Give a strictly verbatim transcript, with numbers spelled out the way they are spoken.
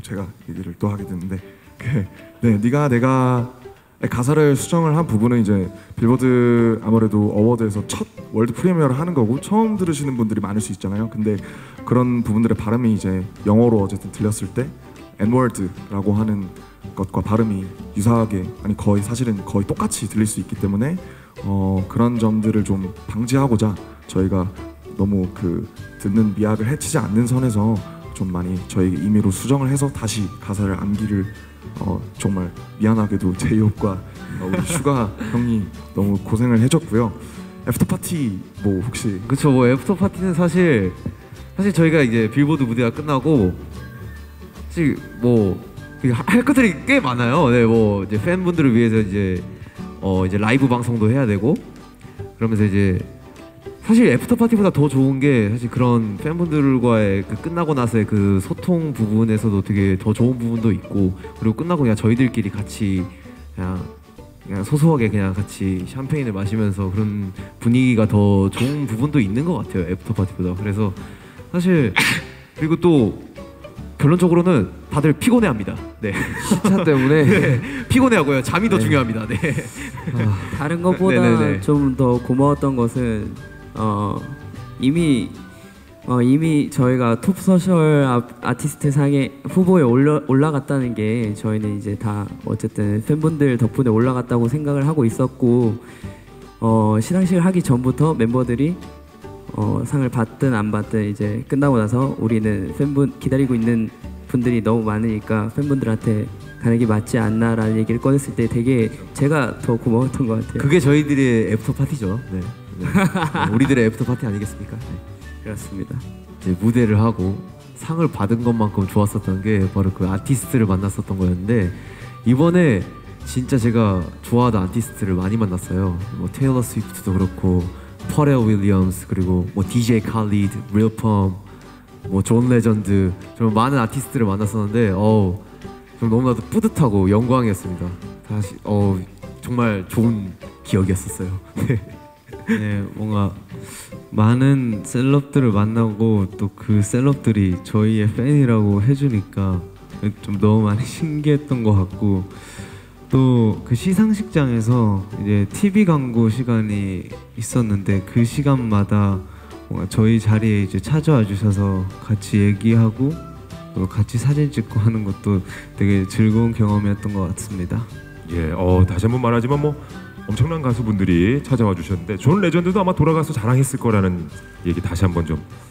제가 얘기를 또 하게 됐는데 그, 네, 네가 내가 가사를 수정을 한 부분은 이제 빌보드 아무래도 어워드에서 첫 월드 프리미어를 하는 거고 처음 들으시는 분들이 많을 수 있잖아요. 근데 그런 부분들의 발음이 이제 영어로 어쨌든 들렸을 때 N-word라고 하는 것과 발음이 유사하게 아니 거의 사실은 거의 똑같이 들릴 수 있기 때문에 어, 그런 점들을 좀 방지하고자 저희가 너무 그 듣는 미학을 해치지 않는 선에서 좀 많이 저희 임의로 수정을 해서 다시 가사를 암기를 어, 정말 미안하게도 제이홉과 어, 우리 슈가 형이 너무 고생을 해줬고요. 애프터 파티 뭐 혹시 그쵸, 뭐 애프터 파티는 사실 사실 저희가 이제 빌보드 무대가 끝나고 사실 뭐 할 것들이 꽤 많아요. 네, 뭐 이제 팬분들을 위해서 이제 어 이제 라이브 방송도 해야 되고 그러면서 이제 사실 애프터 파티보다 더 좋은 게 사실 그런 팬분들과의 그 끝나고 나서의 그 소통 부분에서도 되게 더 좋은 부분도 있고 그리고 끝나고 그냥 저희들끼리 같이 그냥 그냥 소소하게 그냥 같이 샴페인을 마시면서 그런 분위기가 더 좋은 부분도 있는 것 같아요. 애프터 파티보다. 그래서 사실 그리고 또 결론적으로는 다들 피곤해합니다. 네. 시차 때문에 네. 피곤해하고요. 잠이 더 네. 중요합니다. 네. 아, 다른 것보다 좀 더 고마웠던 것은 어, 이미 어, 이미 저희가 톱 소셜 아, 아티스트 상에 후보에 올라, 올라갔다는 게 저희는 이제 다 어쨌든 팬분들 덕분에 올라갔다고 생각을 하고 있었고 어, 시상식을 하기 전부터 멤버들이 어, 상을 받든 안 받든 이제 끝나고 나서 우리는 팬분 기다리고 있는 분들이 너무 많으니까 팬분들한테 가는 게 맞지 않나라는 얘기를 꺼냈을 때 되게 제가 더 고마웠던 것 같아요. 그게 저희들의 애프터 파티죠. 네. 네. 우리들의 애프터 파티 아니겠습니까? 네. 그렇습니다. 이제 무대를 하고 상을 받은 것만큼 좋았었던 게 바로 그 아티스트를 만났었던 거였는데 이번에 진짜 제가 좋아하던 아티스트를 많이 만났어요. 뭐 테일러 스위프트도 그렇고 퍼렐 윌리엄스 그리고 뭐 디제이 칼리드, 릴펌, 뭐 존 레전드 정말 많은 아티스트를 만났었는데 어우 좀 너무나도 뿌듯하고 영광이었습니다. 다시 어 정말 좋은 기억이었었어요. 네, 뭔가 많은 셀럽들을 만나고 또 그 셀럽들이 저희의 팬이라고 해주니까 좀 너무 많이 신기했던 것 같고 또 그 시상식장에서 이제 티비 광고 시간이 있었는데 그 시간마다 뭔가 저희 자리에 이제 찾아와 주셔서 같이 얘기하고 또 같이 사진 찍고 하는 것도 되게 즐거운 경험이었던 것 같습니다. 예, 어 다시 한번 말하지만 뭐 엄청난 가수분들이 찾아와 주셨는데 존 레전드도 아마 돌아가서 자랑했을 거라는 얘기 다시 한번 좀